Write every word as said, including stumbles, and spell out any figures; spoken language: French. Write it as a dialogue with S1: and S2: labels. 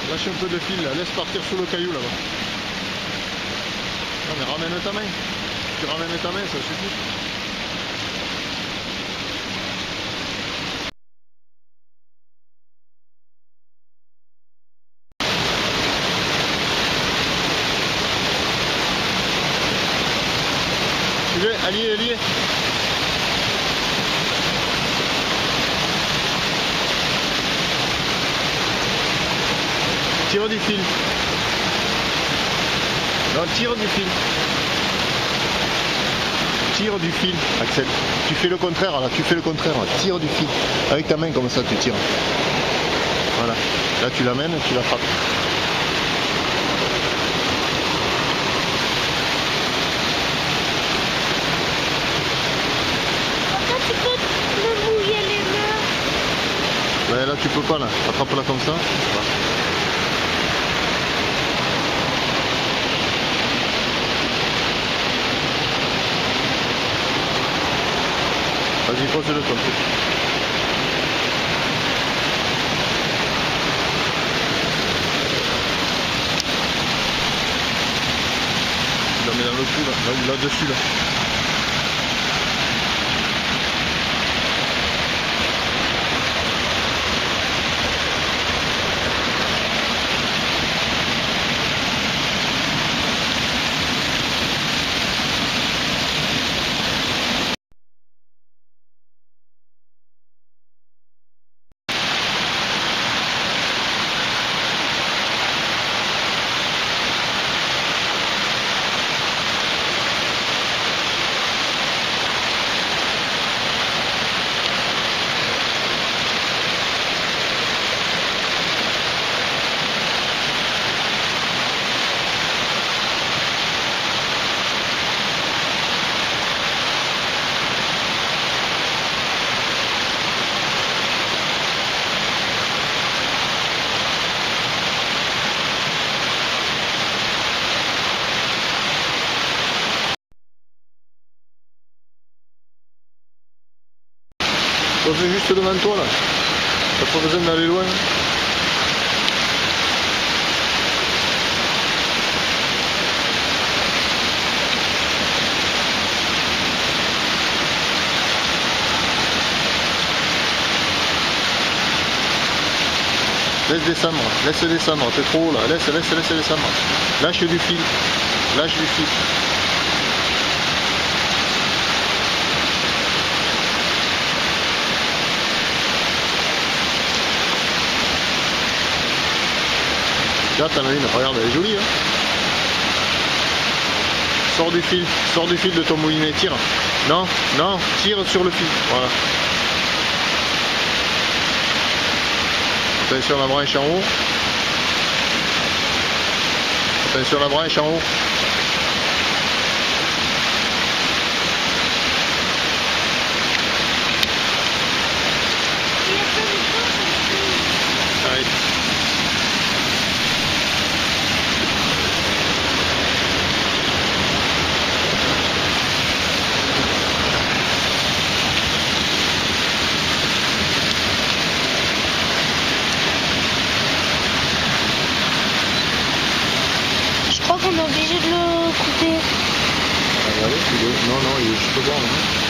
S1: Lâche un peu de fil, là. Laisse partir sous le caillou là-bas. Non mais ramène ta main. Tu ramènes ta main, ça suffit. Tu veux, allié, allié. Tire du fil. Non, tire du fil. Tire du fil, Axel. Tu fais le contraire là, tu fais le contraire. Là. Tire du fil. Avec ta main comme ça, tu tires. Voilà. Là, tu l'amènes, tu la frappes.
S2: Pourquoi tu peux me mouiller les mains?
S1: Ouais, là, tu peux pas là. Attrape-la comme ça. Voilà. Vas-y, pose-le ton truc. Tu la mets dans le trou là, là-dessus là. Pose juste devant toi là. T'as pas besoin d'aller loin. Laisse descendre, laisse descendre, t'es trop haut là, laisse, laisse, laisse descendre. Lâche du fil, lâche du fil. Là t'en as une, regarde, elle est jolie hein. Sors du fil, sors du fil de ton moulinet, tire. Non, non, tire sur le fil, voilà. Attention à la branche en haut. Attention à la branche en haut.
S2: Il y a pas de temps.
S1: Allez.
S2: Je crois qu'on est obligé de le couper.
S1: Allez, tu veux. Non, non, il est juste au bord là.